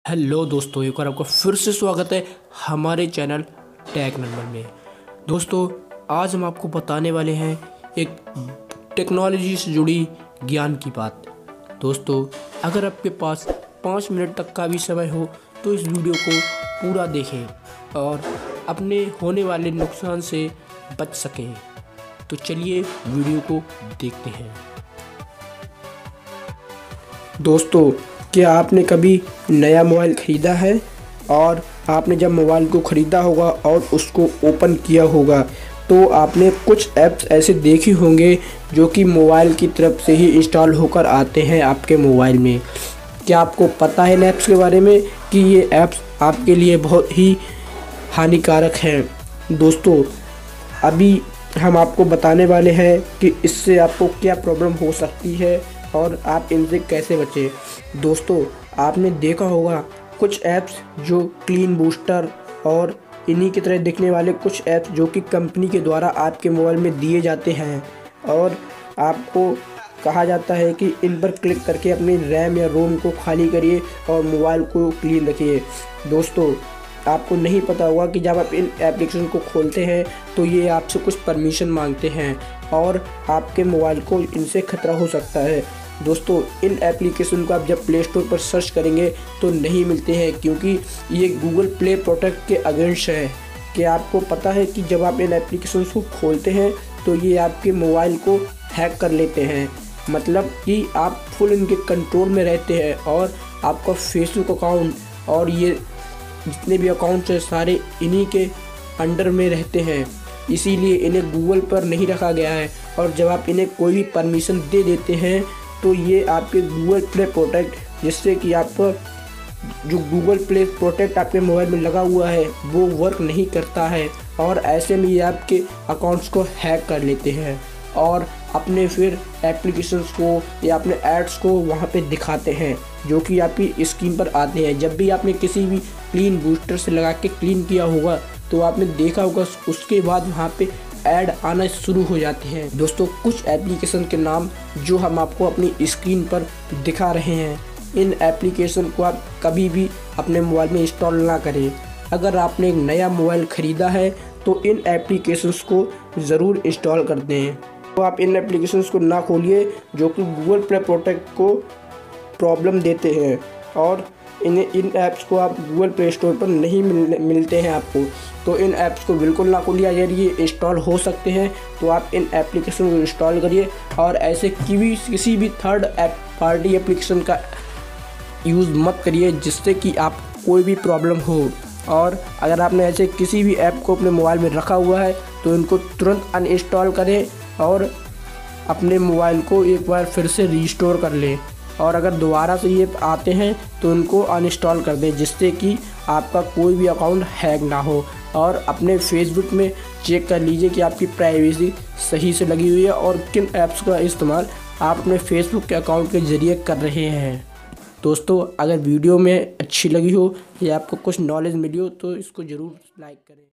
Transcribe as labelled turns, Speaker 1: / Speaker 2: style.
Speaker 1: Hello दोस्तों, एक बार आपका फिर से स्वागत है हमारे चैनल टेक नंबर में। दोस्तों, आज हम आपको बताने वाले हैं एक टेक्नोलॉजी से जुड़ी ज्ञान की बात। दोस्तों, अगर आपके पास 5 मिनट तक का भी समय हो तो इस वीडियो को पूरा देखें और अपने होने वाले नुकसान से बच सकें। तो चलिए वीडियो को देखते हैं। दोस्तों, क्या आपने कभी नया मोबाइल ख़रीदा है और आपने जब मोबाइल को ख़रीदा होगा और उसको ओपन किया होगा तो आपने कुछ ऐप्स ऐसे देखे होंगे जो कि मोबाइल की तरफ से ही इंस्टॉल होकर आते हैं आपके मोबाइल में। क्या आपको पता है इन ऐप्स के बारे में कि ये ऐप्स आपके लिए बहुत ही हानिकारक हैं? दोस्तों, अभी हम आपको बताने वाले हैं कि इससे आपको क्या प्रॉब्लम हो सकती है और आप इनसे कैसे बचें। दोस्तों, आपने देखा होगा कुछ ऐप्स जो क्लीन बूस्टर और इन्हीं की तरह दिखने वाले कुछ ऐप्स जो कि कंपनी के द्वारा आपके मोबाइल में दिए जाते हैं और आपको कहा जाता है कि इन पर क्लिक करके अपनी रैम या रोम को खाली करिए और मोबाइल को क्लीन रखिए। दोस्तों, आपको नहीं पता होगा कि जब आप इन एप्लीकेशन को खोलते हैं तो ये आपसे कुछ परमिशन मांगते हैं और आपके मोबाइल को इनसे खतरा हो सकता है। दोस्तों, इन एप्लीकेशन को आप जब प्ले स्टोर पर सर्च करेंगे तो नहीं मिलते हैं क्योंकि ये गूगल प्ले प्रोटेक्ट के अगेंस्ट है। क्या आपको पता है कि जब आप इन एप्लीकेशन को खोलते हैं तो ये आपके मोबाइल को हैक कर लेते हैं, मतलब कि आप फुल इनके कंट्रोल में रहते हैं और आपका फेसबुक अकाउंट और ये जितने भी अकाउंट्स हैं सारे इन्हीं के अंडर में रहते हैं। इसीलिए इन्हें गूगल पर नहीं रखा गया है और जब आप इन्हें कोई भी परमिशन दे देते हैं तो ये आपके गूगल प्ले प्रोटेक्ट, जिससे कि आपका जो गूगल प्ले प्रोटेक्ट आपके मोबाइल में लगा हुआ है वो वर्क नहीं करता है और ऐसे में ये आपके अकाउंट्स को हैक कर लेते हैं और अपने फिर एप्लीकेशंस को या अपने एड्स को वहाँ पे दिखाते हैं जो कि आपकी स्क्रीन पर आते हैं। जब भी आपने किसी भी क्लीन बूस्टर से लगा के क्लीन किया होगा तो आपने देखा होगा उसके बाद वहाँ पे ऐड आना शुरू हो जाते हैं। दोस्तों, कुछ एप्लीकेशन के नाम जो हम आपको अपनी स्क्रीन पर दिखा रहे हैं, इन एप्लीकेशन को आप कभी भी अपने मोबाइल में इंस्टॉल ना करें। अगर आपने एक नया मोबाइल ख़रीदा है तो इन एप्लीकेशंस को ज़रूर इंस्टॉल कर दें। तो आप इन एप्लीकेशंस को ना खोलिए जो कि गूगल प्ले प्रोटेक्ट को प्रॉब्लम देते हैं और इन ऐप्स को आप गूगल प्ले स्टोर पर नहीं मिलते हैं आपको। तो इन ऐप्स को बिल्कुल ना खोलिए। अगर ये इंस्टॉल हो सकते हैं तो आप इन एप्लीकेशन को इंस्टॉल करिए और ऐसे किसी भी थर्ड पार्टी एप्लीकेशन का यूज़ मत करिए जिससे कि आप कोई भी प्रॉब्लम हो। और अगर आपने ऐसे किसी भी ऐप को अपने मोबाइल में रखा हुआ है तो इनको तुरंत अनइंस्टॉल करें और अपने मोबाइल को एक बार फिर से रीस्टोर कर लें और अगर दोबारा से ये आते हैं तो उनको अनइंस्टॉल कर दें जिससे कि आपका कोई भी अकाउंट हैक ना हो। और अपने फेसबुक में चेक कर लीजिए कि आपकी प्राइवेसी सही से लगी हुई है और किन ऐप्स का इस्तेमाल आप अपने फेसबुक के अकाउंट के ज़रिए कर रहे हैं। दोस्तों, अगर वीडियो में अच्छी लगी हो या आपको कुछ नॉलेज मिली हो तो इसको ज़रूर लाइक करें।